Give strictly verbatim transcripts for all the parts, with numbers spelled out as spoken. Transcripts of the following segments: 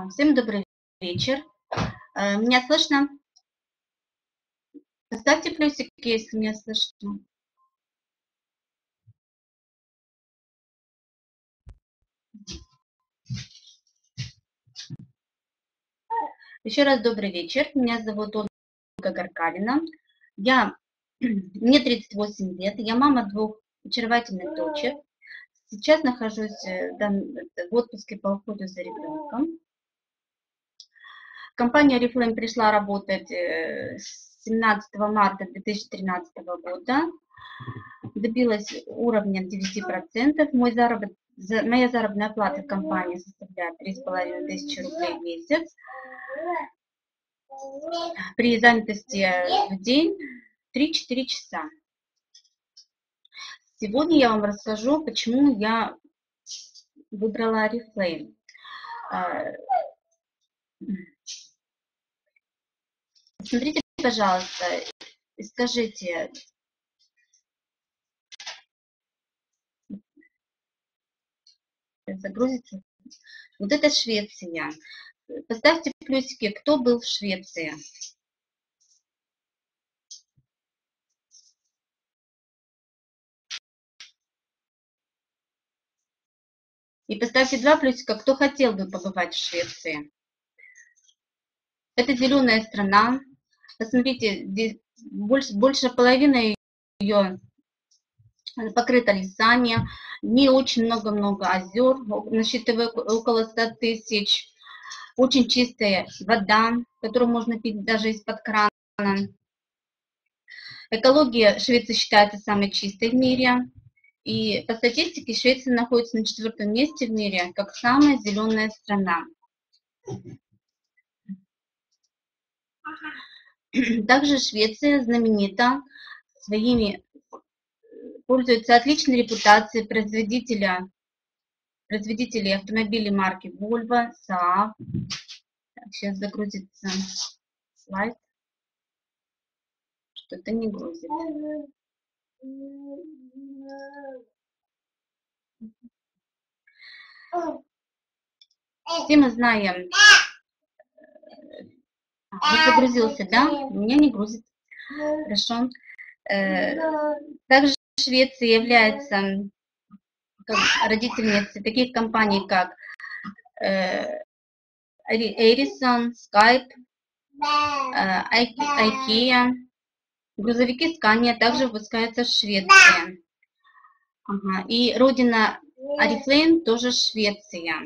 Всем добрый вечер. Э, Меня слышно? Поставьте плюсики, если меня слышно. Еще раз добрый вечер. Меня зовут Ольга Гаркалина. Я, мне тридцать восемь лет. Я мама двух очаровательных дочек. Сейчас нахожусь э, дан- в отпуске по уходу за ребенком. Компания Oriflame пришла работать э, с семнадцатого марта две тысячи тринадцатого года. Добилась уровня девять процентов. Мой заработ... за- Моя заработная плата в компании составляет три с половиной тысячи рублей в месяц. При занятости в день три-четыре часа. Сегодня я вам расскажу, почему я выбрала Oriflame. Смотрите, пожалуйста, и скажите, загрузится. Вот это Швеция. Поставьте плюсики, кто был в Швеции. И поставьте два плюсика, кто хотел бы побывать в Швеции. Это зеленая страна. Посмотрите, здесь больше, больше половины ее покрыта лесами. Не очень много-много озер, насчитывая около ста тысяч. Очень чистая вода, которую можно пить даже из-под крана. Экология Швеции считается самой чистой в мире. И по статистике Швеция находится на четвертом месте в мире как самая зеленая страна. Также Швеция знаменита своими, пользуется отличной репутацией производителя, производителей автомобилей марки Volvo, Saab. Так, сейчас загрузится слайд. Что-то не грузит. Все мы знаем. А, загрузился, да? У меня не грузит. Хорошо. Также Швеция является родительницей таких компаний, как Ericsson, Skype, IKEA. Грузовики Scania также выпускаются в Швеции. Ага. И родина Oriflame тоже Швеция.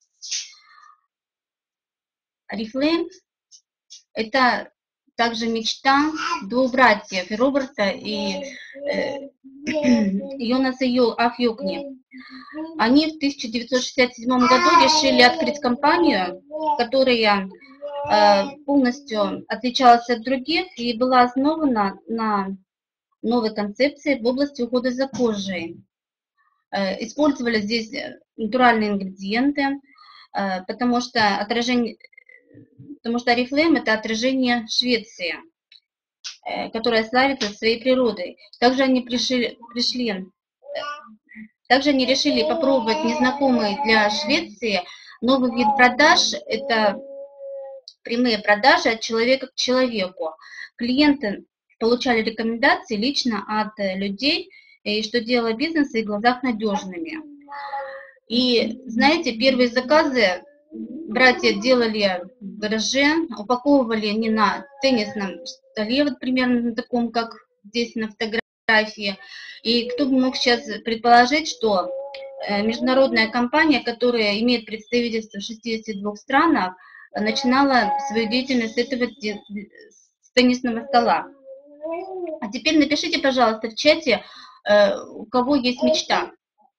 Oriflame – это также мечта двух братьев, Роберта и э, Йонаса Афьюкни. Они в тысяча девятьсот шестьдесят седьмом году решили открыть компанию, которая э, полностью отличалась от других и была основана на новой концепции в области ухода за кожей. Э, использовали здесь натуральные ингредиенты, э, потому что отражение, потому что Oriflame – это отражение Швеции, э, которая славится своей природой. Также они пришли, пришли Также они решили попробовать незнакомый для Швеции новый вид продаж. Это прямые продажи от человека к человеку. Клиенты получали рекомендации лично от людей, и что делало бизнес в их глазах надежными. И знаете, первые заказы братья делали в гараже, упаковывали не на теннисном столе, вот примерно на таком, как здесь на фотографии. И кто бы мог сейчас предположить, что международная компания, которая имеет представительство в шестидесяти двух странах, начинала свою деятельность с этого с теннисного стола. А теперь напишите, пожалуйста, в чате, у кого есть мечта.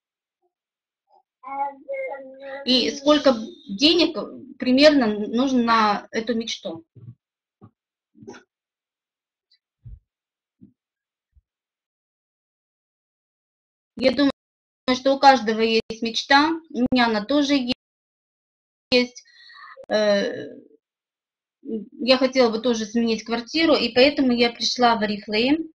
И сколько денег примерно нужно на эту мечту. Я думаю, что у каждого есть мечта. У меня она тоже есть. Я хотела бы тоже сменить квартиру, и поэтому я пришла в Oriflame.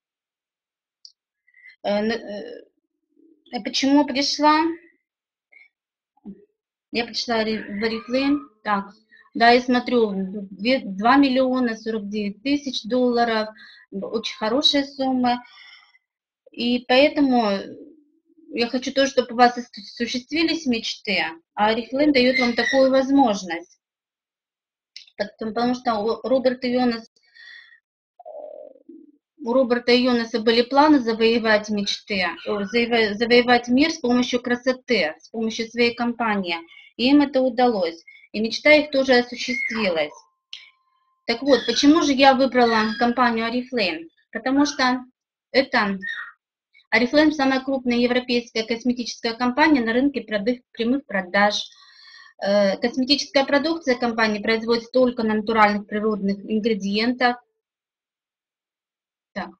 Почему пришла? Я пришла в Oriflame. Так, Да, я смотрю, два миллиона сорок девять тысяч долларов, очень хорошая сумма. И поэтому я хочу тоже, чтобы у вас осуществились мечты, а Oriflame дает вам такую возможность. Потому, потому что у Роберта Йонаса, у Роберта Йонаса были планы завоевать мечты, завоевать мир с помощью красоты, с помощью своей компании. И им это удалось. И мечта их тоже осуществилась. Так вот, почему же я выбрала компанию Oriflame? Потому что это Oriflame самая крупная европейская косметическая компания на рынке прямых продаж. Косметическая продукция компании производится только на натуральных природных ингредиентах. Так.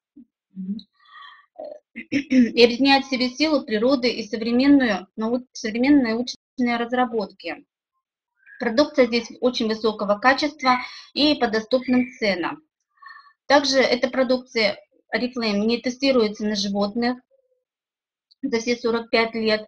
И объединяет в себе силу природы и современную, современные научные разработки. Продукция здесь очень высокого качества и по доступным ценам. Также эта продукция Oriflame не тестируется на животных за все сорок пять лет.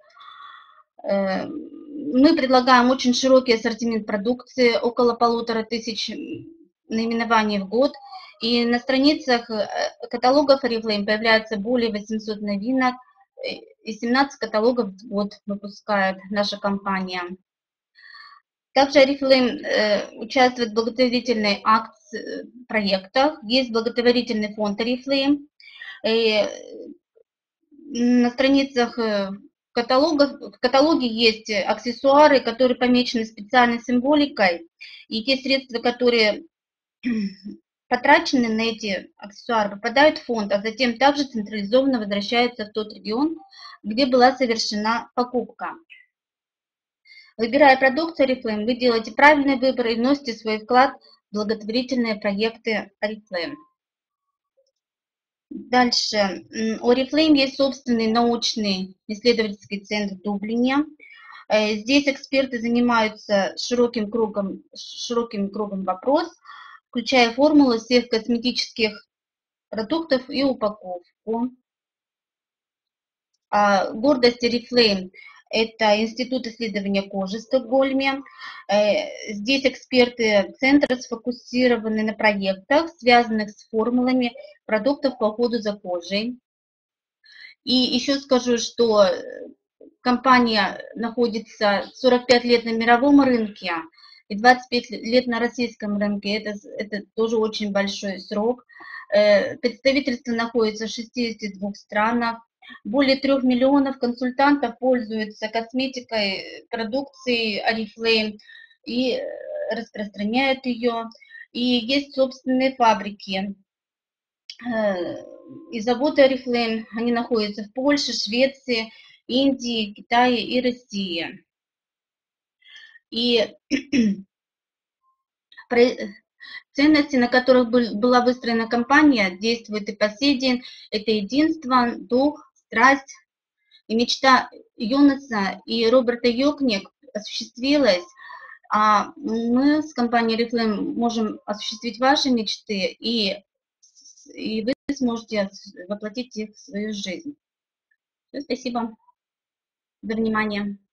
Мы предлагаем очень широкий ассортимент продукции, около полутора тысяч наименований в год. И на страницах каталогов Oriflame появляется более восьмисот новинок, и семнадцать каталогов в год выпускает наша компания. Также Oriflame э, участвует в благотворительной акции, проектах. Есть благотворительный фонд Oriflame. И на страницах каталогов, в каталоге есть аксессуары, которые помечены специальной символикой. И те средства, которые потрачены на эти аксессуары, попадают в фонд, а затем также централизованно возвращаются в тот регион, где была совершена покупка. Выбирая продукцию Oriflame, вы делаете правильный выбор и вносите свой вклад в благотворительные проекты Oriflame. Дальше. У Oriflame есть собственный научный исследовательский центр в Дублине. Здесь эксперты занимаются широким кругом, широким кругом вопросов, включая формулы всех косметических продуктов и упаковку. Гордость Oriflame – это Институт исследования кожи в Стокгольме. Здесь эксперты центра сфокусированы на проектах, связанных с формулами продуктов по уходу за кожей. И еще скажу, что компания находится сорок пять лет на мировом рынке и двадцать пять лет на российском рынке. Это, это тоже очень большой срок. Представительство находится в шестидесяти двух странах. Более трех миллионов консультантов пользуются косметикой, продукцией Oriflame и распространяют ее. И есть собственные фабрики и заводы Oriflame. Они находятся в Польше, Швеции, Индии, Китае и России. И ценности, на которых была выстроена компания, действуют и по сей день. Это единство, дух, страсть. И мечта Йонаса и Роберта Йокник осуществилась. А мы с компанией Oriflame можем осуществить ваши мечты, и, и вы сможете воплотить их в свою жизнь. Спасибо за внимание.